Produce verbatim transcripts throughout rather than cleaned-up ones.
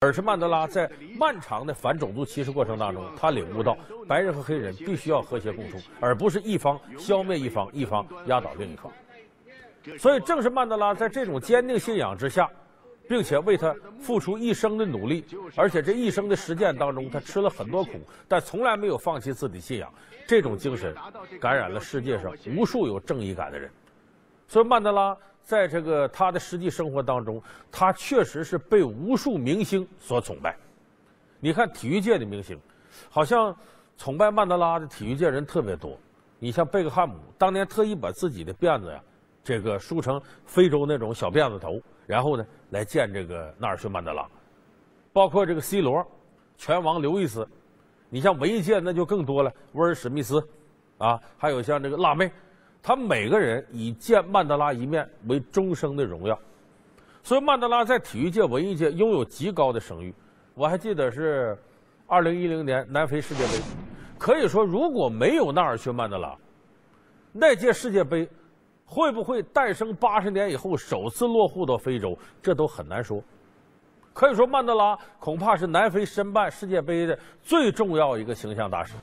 而是曼德拉在漫长的反种族歧视过程当中，他领悟到白人和黑人必须要和谐共处，而不是一方消灭一方，一方压倒另一方。所以，正是曼德拉在这种坚定信仰之下，并且为他付出一生的努力，而且这一生的实践当中，他吃了很多苦，但从来没有放弃自己的信仰。这种精神感染了世界上无数有正义感的人。所以，曼德拉在这个他的实际生活当中，他确实是被无数明星所崇拜。你看体育界的明星，好像崇拜曼德拉的体育界人特别多。你像贝克汉姆，当年特意把自己的辫子呀，这个梳成非洲那种小辫子头，然后呢来见这个纳尔逊曼德拉。包括这个 C 罗、拳王刘易斯，你像文艺界那就更多了，威尔史密斯，啊，还有像这个辣妹。他们每个人以见曼德拉一面为终生的荣耀，所以曼德拉在体育界、文艺界拥有极高的声誉。我还记得是二零一零年南非世界杯，可以说如果没有纳尔逊曼德拉，那届世界杯会不会诞生八十年以后首次落户到非洲，这都很难说。可以说曼德拉恐怕是南非申办世界杯的最重要一个形象大使。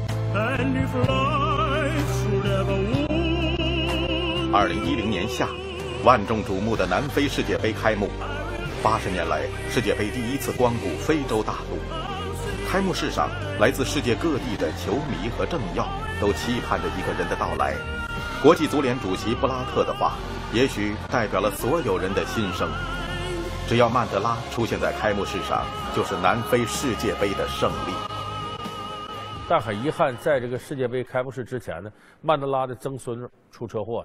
二零一零年夏，万众瞩目的南非世界杯开幕。八十年来，世界杯第一次光顾非洲大陆。开幕式上，来自世界各地的球迷和政要都期盼着一个人的到来。国际足联主席布拉特的话，也许代表了所有人的心声。只要曼德拉出现在开幕式上，就是南非世界杯的胜利。 但很遗憾，在这个世界杯开幕式之前呢，曼德拉的曾孙出车祸了。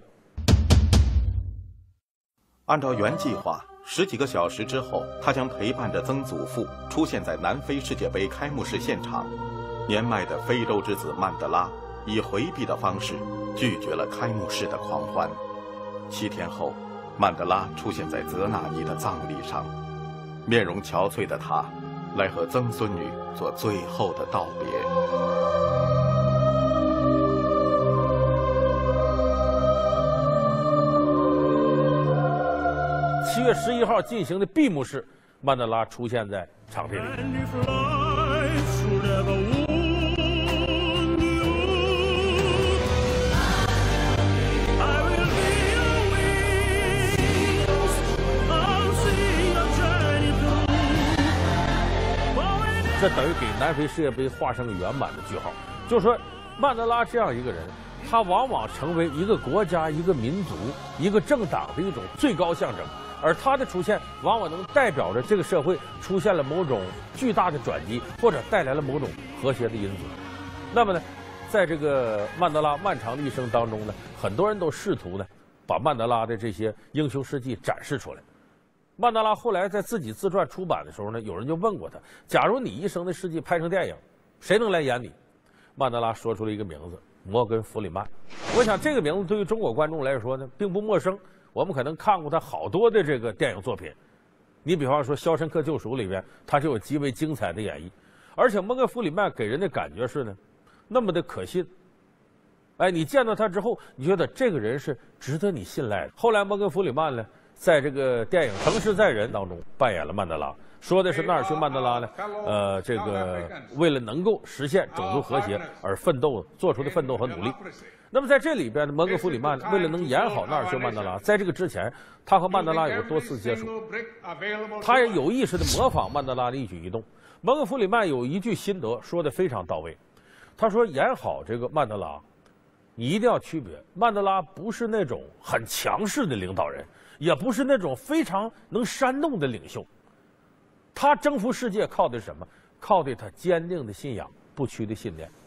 按照原计划，十几个小时之后，他将陪伴着曾祖父出现在南非世界杯开幕式现场。年迈的非洲之子曼德拉以回避的方式拒绝了开幕式的狂欢。七天后，曼德拉出现在泽纳尼的葬礼上，面容憔悴的他来和曾孙女做最后的道别。 七月十一号进行的闭幕式，曼德拉出现在场地里。这等于给南非世界杯画上了圆满的句号。就是说，曼德拉这样一个人，他往往成为一个国家、一个民族、一个政党的一种最高象征。而他的出现往往能代表着这个社会出现了某种巨大的转机，或者带来了某种和谐的因子。那么呢，在这个曼德拉漫长的一生当中呢，很多人都试图呢把曼德拉的这些英雄事迹展示出来。曼德拉后来在自己自传出版的时候呢，有人就问过他：假如你一生的事迹拍成电影，谁能来演你？曼德拉说出了一个名字：摩根·弗里曼。我想这个名字对于中国观众来说呢，并不陌生。我们可能看过他好多的这个电影作品，你比方说《肖申克救赎》里边，他就有极为精彩的演绎。而且摩根·弗里曼给人的感觉是呢，那么的可信。哎，你见到他之后，你觉得这个人是值得你信赖的。后来摩根·弗里曼呢，在这个电影《城市在人》当中扮演了曼德拉，说的是纳尔逊·曼德拉呢，呃，这个为了能够实现种族和谐而奋斗做出的奋斗和努力。那么在这里边呢，摩根·弗里曼为了能演好纳尔逊·曼德拉，在这个之前，他和曼德拉有过多次接触，他也有意识地模仿曼德拉的一举一动。摩根·弗里曼有一句心得说得非常到位，他说演好这个曼德拉，你一定要区别，曼德拉不是那种很强势的领导人，也不是那种非常能煽动的领袖。他征服世界靠的是什么？靠的他坚定的信仰，不屈的信念。